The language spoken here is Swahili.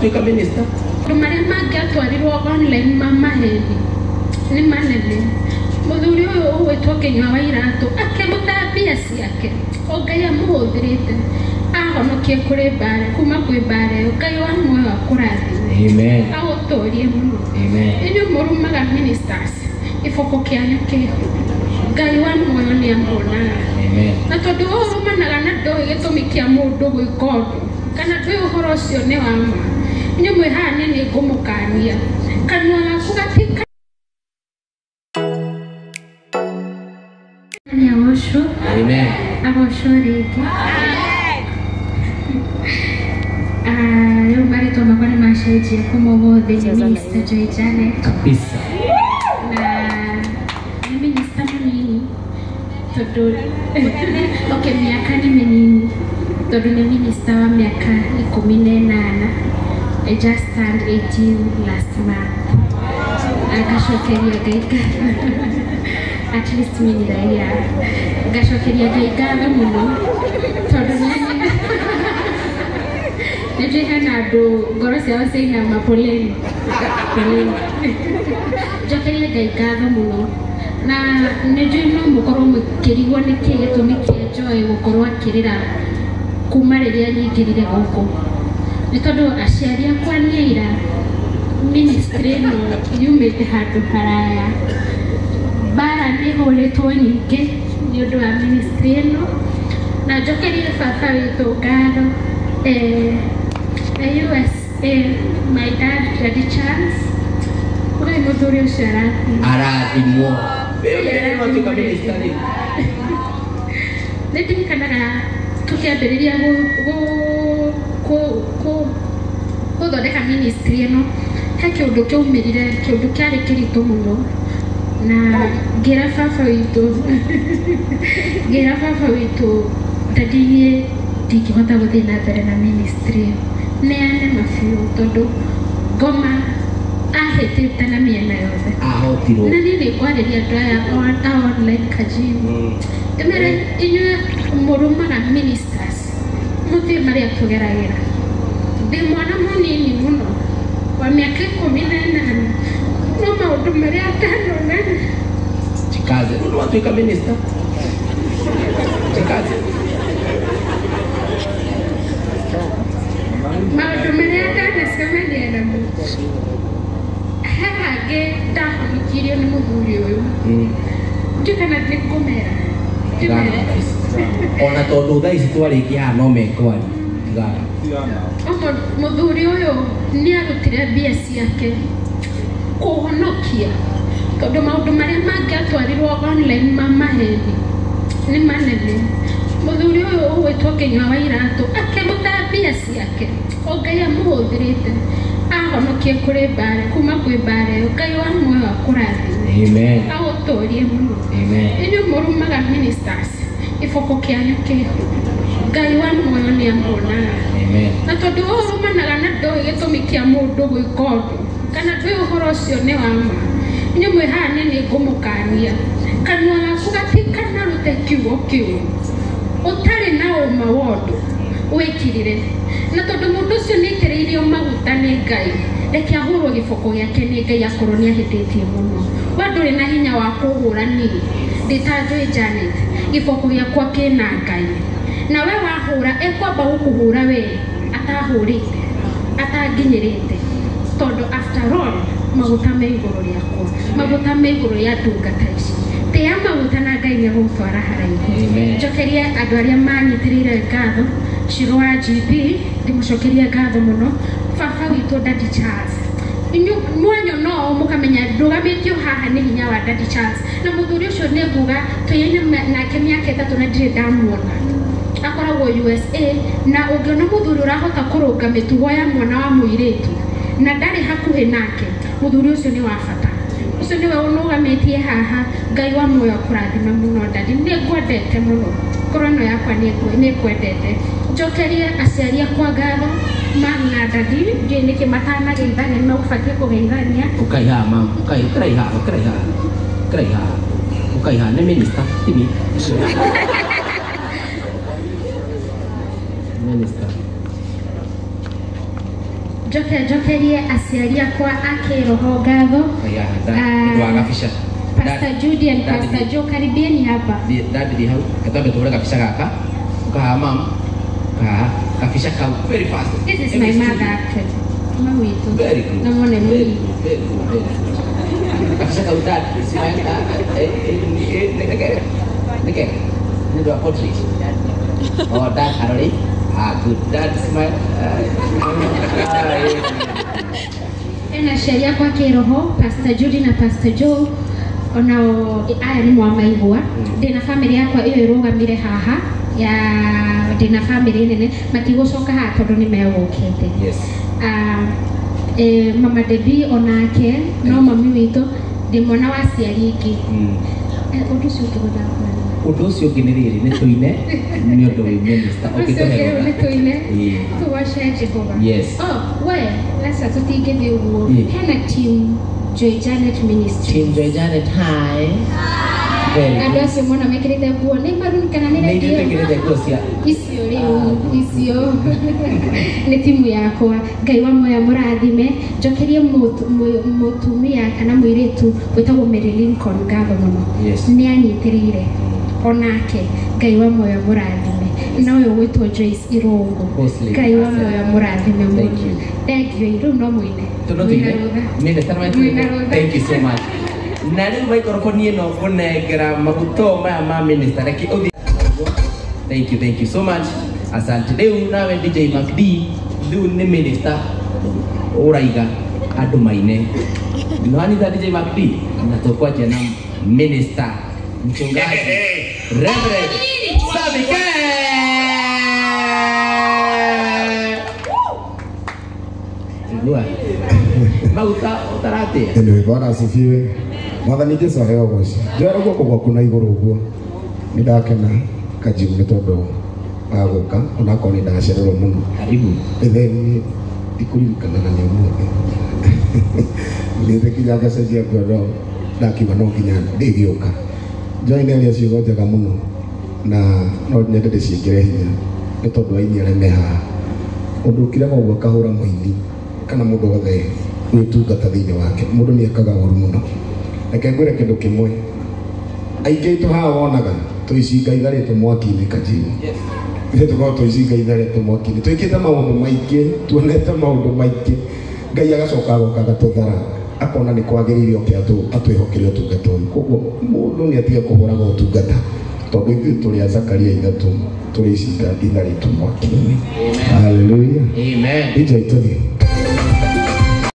atuika minister. Maria mangiatwarirwo online Maheni ni manene. Muthuri uyu witwo Kinywa wa iratu akiruta mbia ciake Ngai amuthirite ahonokie kuri bare kuma kwi bare Ngai wa muoyo akurathime. Amen. Agutorie muno. Amen. Inyu murumaga ministers ifoko kianyu kiho Ngai wa muoyo ni ambonaga. Amen. Na tondu urumanaga na ndoi gitumi kia mundu gwika undu kana ndoi uhoro ucio ni wa ma inyu mwihane ni ngumukania kanua gaku gatika ni awosho. Amen. Awosho rigi. Yo marito makoni mashaji ya Kumwo the minister Joy Janet. Kabisa. Na ni minister mwenini todo okay miaka ni menini todo ni minister wa miaka 18. I just turned 18 last month. Agashokeria gaiga at least mini raia agashokeria gaiga muno todo nani nje hana do ngoro cia ciina mapoleni jokeria gaiga muno na nje no mukorwo mukirigwo ni gitumi kia Joy gukorwo akirira kuma riria nyingirire guku ni tondu aciari akwa niira ministry no yumite handu haraya bara ni horetwo nyingi ni undu wa ministry no na jokeria baba witu ngaro USA my dad Daddy Charles uri muthuri ucio arathimwo wewe ni atuika minister ni ndirikanaga tukiambiriria guthondeka ministry ino he kiundu kiumirire kiundu kiari kiritu muno na ngira baba witu ndadie ndingihota guthii na mbere na ministry neane mabiu tondu ngoma ahitite na miena yothe ahotirwo na nini kwariria andu aya online kajimu emere inyu murumaga ministers muti maria tugeragira ndi mwana munini muno wa miaka 18 no maundu maria atanona chikaze ndo atuika minister chikaze maundu maria atanacemania namo hage ndahonokirio ni muthuri uyu njikana ndikumera ona tondu thaa ici twarikia no mekwari muthuri uyu ni arutire mbia ciake kuhonokia tondu maundu maria mangiatwarirwo online Maheni ni manene. Muthuri uyu witwo Kinywa wa iratu akiruta mbia ciake Ngai amuthirite ahonokie kuri bare kuma kwi bare Ngai wa muoyo akurathime. Amen. Agutorie muno. Amen. Inyu murumaga ministers ifoko kianyu kiho Ngai wa muoyo ni ambonaga. Amen. Na tondu urumanaga na ndoi gitumi kia mundu gwika undu kana ndoi uhoro ucio ni wa ma inyu mwihane ni ngumukania kanua gaku gatika na rute kiugo kiu utari na uma wondu wikirire na tondu mundu ucio ni ikiriirio maguta ni Ngai reke ahurwo giboko giake ni Ngai akorwo ni ahititie muno wanduri na hinya wa kuhura ni nditajoy Janet giboko giakwa kina Ngai na we wahura ekwamba gukuhura we atahurite atanginyirite tondu after all maguta me iguru riakwa maguta me iguru ya ndungata ici tia maguta na Ngai ni agutwara haraihu. Njokerie andu aria manyitirire ngatho Shiro wa GP ndimucokerie ngatho muno baba witu Daddy Charles inyu mwanyo no mukamenya ndugamitio haha ni hinya wa Daddy Charles na muthuri ucio ni nguga tuyenya nake miaka 3 na ndire ndamuona akoragwo USA na ungiona muthuri urahota kurunga mitugo ya mwana wa muiritu na ndari hakuhi nake muthuri ucio ni wa bata ucio ni we unugametie haha Ngai wa muoyo akurathima muno Daddy ni ngwendete muno korano yakwa ni kwendete njokerie aciari akwa ngatho mana Daddy ngi niki matana geithania no ubatie kugeithania ukaiha mama ukaiha ukaiha ni minister timi minister Jokerie aciari akwa akiroho ngatho. Pastor Judy and Pastor Joe, karibieni hapa. Dadi hau katabe tore kabisa kaka. Ka mam. Ka kafisha ka very fast. This is my mother actually. Mama yetu. Very good. Namone mimi. Kafisha ka dad. Smile. Nike. Ndio portrait. Oh, dad already. Good. Dad smile. Ena sheria kwa kiroho, Pastor Judy na Pastor Joe. Onao aya ni mwamaigua ndina family yakwa iyo irugamire haha ya ndina family nene matigocoka ha tondu ni megukite. Yes. Mama Debbie onake no mami witu ndi mwana wa ciari ingi. Undu cio tuguthaka. Undu cio nginiriri ni tuine ni undu wi minister okitohera. Ni tuine. Tuwace Jehova. Yes. Oh, we let's tutingithi uguo. Hena team Joy Janet Ministry. Team Joy Janet, hi. Ado se mwana mekirite guo ni maruni kana ni radio. Ni mekirite guo cia. Icio riu, icio. Ni timu yakwa. Ngai wa moya murathime. Njokerie mutumia kana muiritu wetagwo Mary Lincoln ngatho muno. Yes. Ni anyitirire. Onake ngai wa moya murathime. Na uyo wetwo Joyce Irungu. Ngai wa moya murathime muno. Thank you. Iru no muine. Thank you so much. Nani microphone ino kunegera maguto ma minister reki uthi. Thank you so much. Asante. Leo nawe DJ McD ndu ni minister uraiga andu maine. Nani za DJ McD na tokwa jana minister mchungaji Reverend Sabike. Mauta utarate. Ndio Bwana asifiwe. Mwathani Jesu aheo goci. Njera guoko gwaku na iguru guo. Nindakena kajibu ni tondu aguka ona ko ni ndacererwo muno. Karibu. Then ikuririkana na ni umuthi. Ninde kijaga cenjia ngoro ndakiba no nginya ndigioka. Joy ni aria ciugo njega muno na no nyende ndiciikire hinya ni tondu aini aria meha. Undu ukiraga uguo kahura muini kana mundu wothe witungata thiini wake mundu ni ekaga uru muno. Reke ngwire kindu kimwe aingi tu haha wonaga tuicinga itharitwo mwaki-ini kajibu. Yes. Ithe tukorwo tuicinga itharitwo mwaki-ini twikite maundu maingi tuonete maundu maingi Ngai agacoka agoka agatuthara akona ni kwagirire oke atwihokere utungata uyu koguo mundu ni atige kuhuraga utungata tondu ithuĩ tũrĩ a Zakaria ithatu tũrĩcinga itharitwo mwaki-ini. Hallelujah. Amen. DJ tuthi.